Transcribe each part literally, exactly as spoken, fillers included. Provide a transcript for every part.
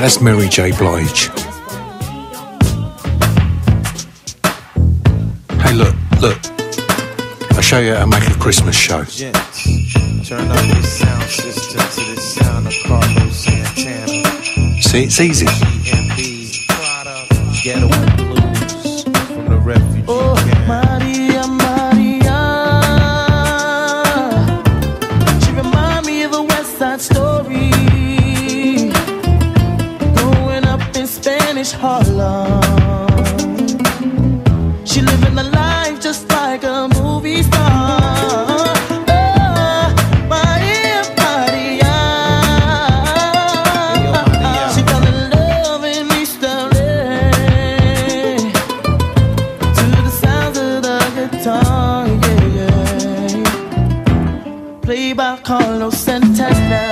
that's Mary J. Blige. Hey, look, look. I'll show you how to make a Christmas show. Turn up the sound system to the sound of Carlos Santana. See, it's easy. Ghetto blues from the refugee oh, camp. Maria, Maria. She remind me of a West Side Story. Growing up in Spanish Harlem. She living the life just like a movie star. Carlos Santana.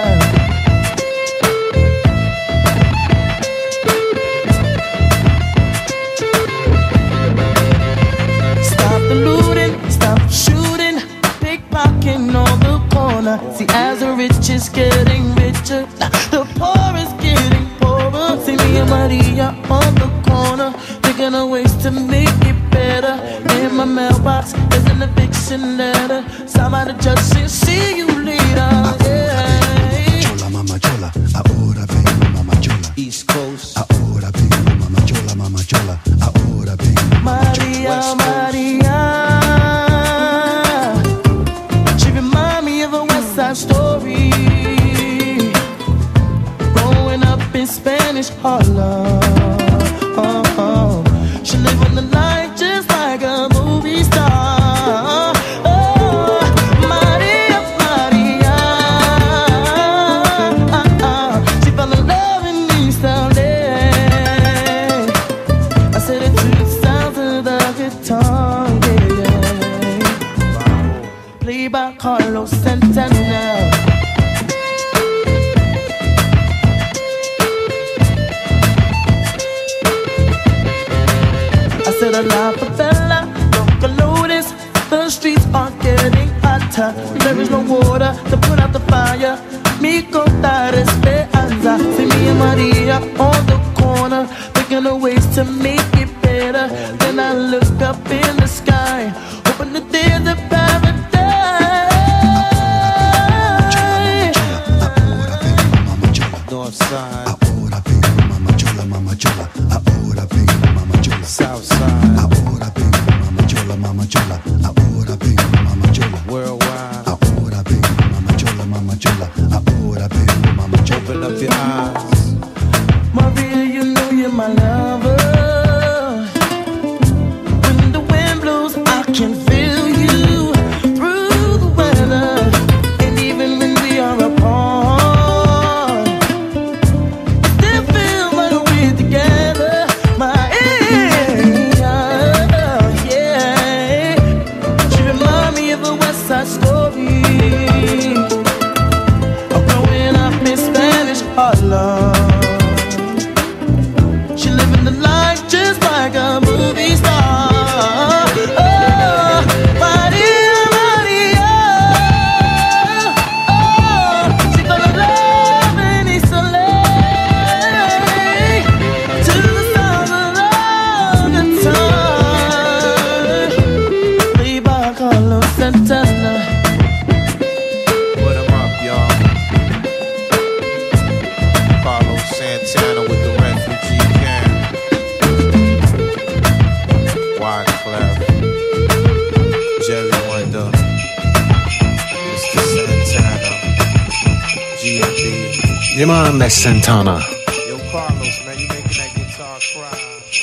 Stop the looting, stop shooting, pickpocketing on the corner. See, as the rich is getting richer, the poor is getting poorer. See me and Maria on the corner, thinking of ways to make it better. In my mailbox, there's an eviction letter. Somebody just said, see you later. Yeah. Chola, mama chola, ahora vengo, mama chola. East Coast, ahora vengo, mama chola, mama chola, ahora vengo, mama chola. Maria, Maria. She remind me of a West Side Story. Growing up in Spanish Harlem. Oh, oh. She live on the life just like a movie star. Oh, Maria, Maria. She fell in love in East L A. I said it to the sound of the guitar, yeah, yeah. Played by Carlos Santana. Said a la favela, local lotus. The streets are getting hotter. There is no water to put out the fire. Mi contar esperanza. See me and Maria on the corner, thinking of ways to make it better. Then I look up in the sky, hoping that there's a paradise. North side, ahora vengo, mama chola, mama chola, ahora vengo, mama chola. South side, ahora vengo, mama chola, mama chola, ahora vengo, mama chola. Worldwide, ahora vengo, mama chola, mama chola, ahora vengo, mama chola. Open up your eyes, Maria, you know you're my lover. When the wind blows, I can feel you through the weather. And even when we are apart, still feel like we're together. My yeah. She remind me of a West Side Story. Of growing up in Spanish Harlem. She living the life just like a movie star. Oh, Maria, Maria. Oh, she fell in love in East L A. To the sound of the guitar. Played by Carlos Santana. put 'em up, y'all. Carlos Santana with the refugee camp. Wyclef, Jerry Wonder, Mister Santana, G M B. You man, that's Santana. Yo, Carlos, man, you making that guitar cry.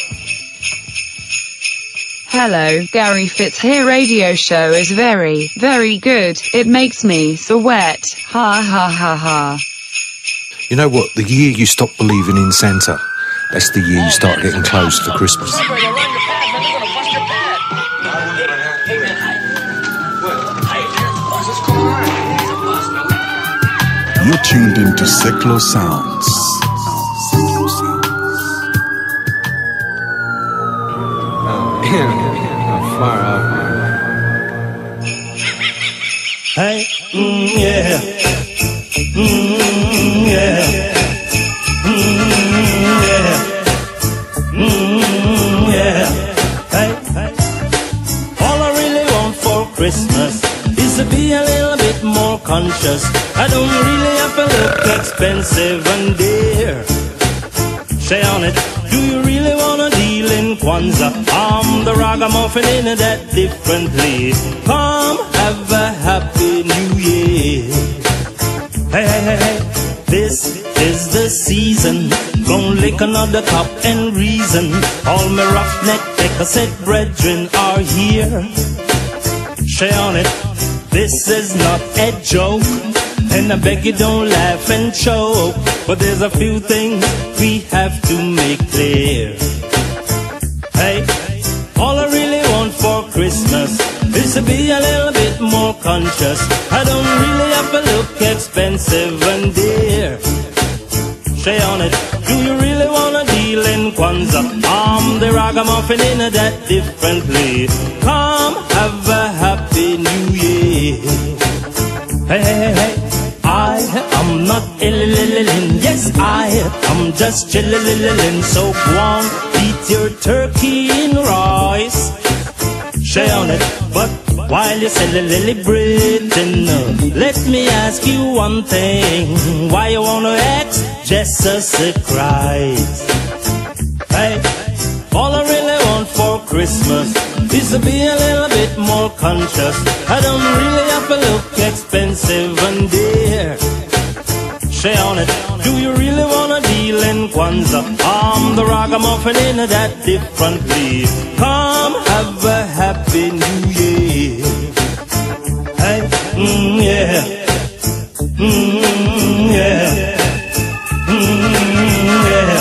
Hello, Gary Fitz Here radio show is very, very good. It makes me sweat. Ha ha ha ha. You know what? The year you stop believing in Santa, that's the year you start getting close to Christmas. You're tuned into Secular Sounds. Far out. Hey, mm, yeah, mm, yeah, mm, conscious. I don't really have to look expensive and dear. Say on it, do you really wanna deal in Kwanzaa? I'm the ragamuffin in that differently. Come have a happy new year. Hey, hey, hey, hey, this is the season. Gonna lick another cup and reason. All my roughneck take-a-set brethren are here. Say on it, this is not a joke. And I beg you don't laugh and choke. But there's a few things we have to make clear. Hey, all I really want for Christmas is to be a little bit more conscious. I don't really have to look expensive and dear. Say on it, do you really wanna deal in Kwanzaa? I'm the ragamuffin in that differently. Come have a happy new year. Hey, hey, hey, hey. I am not ill-lil-lil-lin. Yes, I am just chill-lil-lil-lin. So go on, eat your turkey in rice. Say on it, but while you're celebrating, let me ask you one thing. Why you wanna act Jesus Christ? Hey, all I really want for Christmas is to be a little bit more conscious. I don't really have to look expensive and dear. Say on it, do you really wanna deal in Kwanzaa? I'm the ragamuffin in that differently. Come have a happy new year. Hey, mm, yeah, mm, yeah, mm, yeah,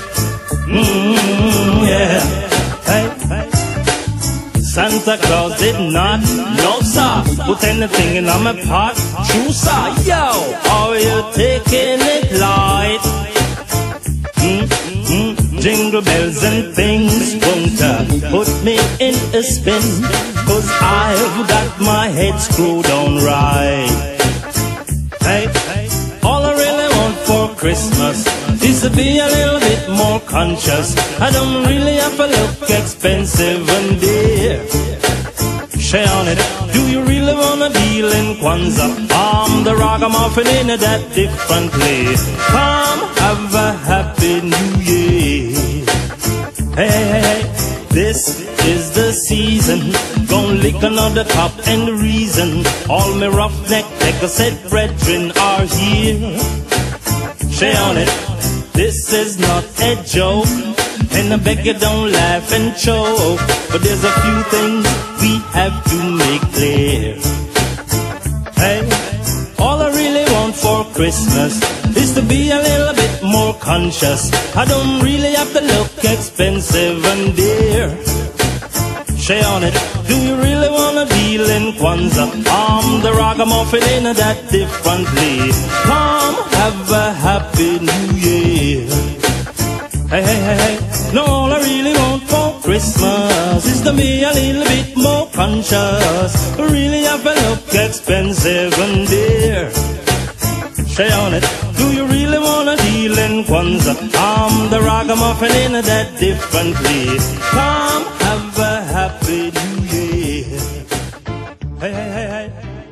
mm, yeah. Hey, hey. Santa Claus did not, no sir, put anything in my pot. True sir, yo, are you taking it light? Mm, mm, jingle bells and things won't uh, put me in a spin, cause I've got my head screwed on right. Hey, all I really want for Christmas is to be a little bit more conscious. I don't really have to look expensive and dear. Say on it, do you really wanna deal in Kwanzaa? I'm the ragamuffin in that differently. Come have a happy new year. Hey, hey, hey, this is the season. Gonna lick another cup and reason. All my roughneck take-a-set brethren are here. Say on it, this is not a joke. And I beg you don't laugh and choke. But there's a few things we have to make clear. Hey, all I really want for Christmas is to be a little bit more conscious. I don't really have to look expensive and dear. Say on it, do you really wanna deal in Kwanzaa? I'm the ragamuffin in that differently. Come have a happy new year. Hey, hey, hey, hey. No, all I really want for Christmas is to be a little bit more conscious. Really have to look expensive and dear. Say on it, do you really wanna deal in Kwanzaa? I'm the ragamuffin in that differently. Come have a happy new year. Hey, hey, hey, hey.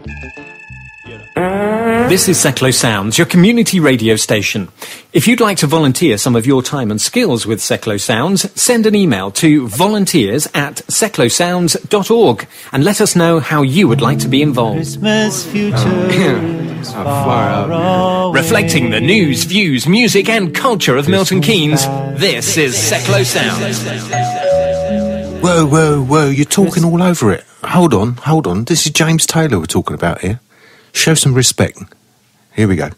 This is Seklo Sounds, your community radio station. If you'd like to volunteer some of your time and skills with Seklo Sounds, send an email to volunteers at seklo sounds dot org and let us know how you would like to be involved. Christmas future is far away. Reflecting the news, views, music and culture of Milton Keynes, this is Seklo Sounds. Whoa, whoa, whoa, you're talking all over it. Hold on, hold on. This is James Taylor we're talking about here. Show some respect. Here we go.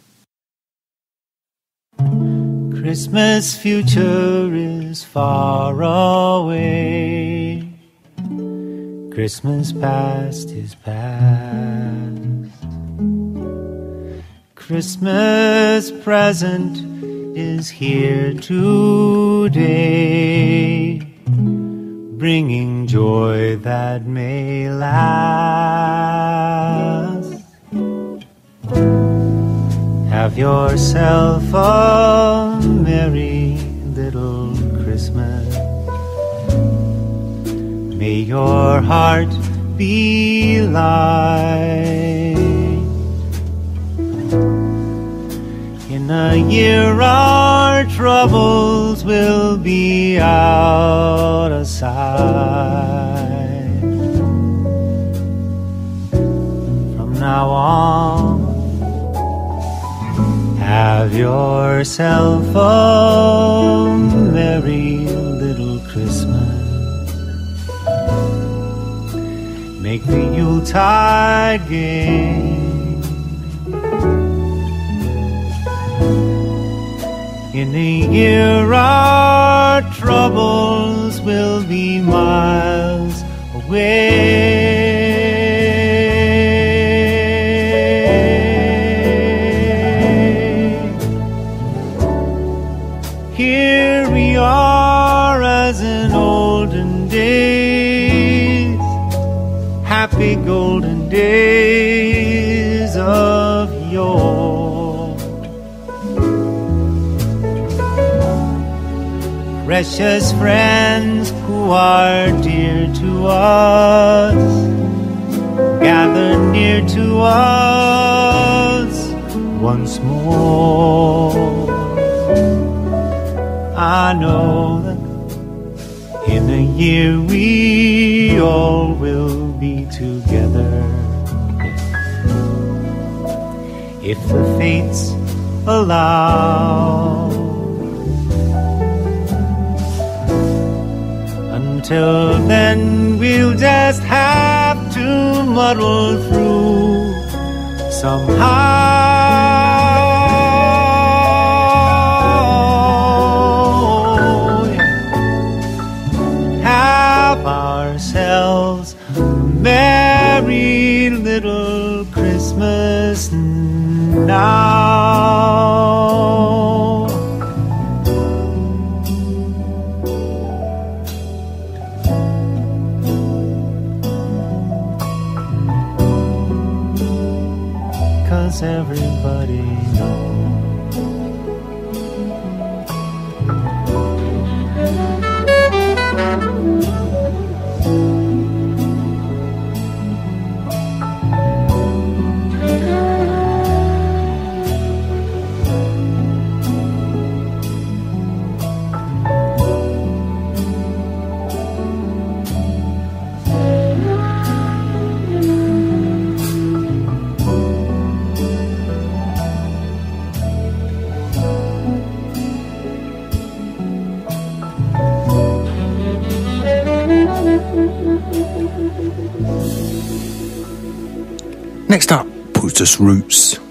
Christmas future is far away. Christmas past is past. Christmas present is here today, bringing joy that may last. Have yourself a merry little Christmas. May your heart be light. In a year our troubles will be out of sight. From now on, have yourself a merry little Christmas. Make the Yuletide gay. In a year our troubles will be miles away. Here we are as in olden days, happy golden days of yore. Precious friends who are dear to us, gather near to us once more. I know that in a year we all will be together, if the fates allow. Until then we'll just have to muddle through somehow. Have ourselves a merry little Christmas now. 'Cause everybody knows. Next up, Brutus Roots.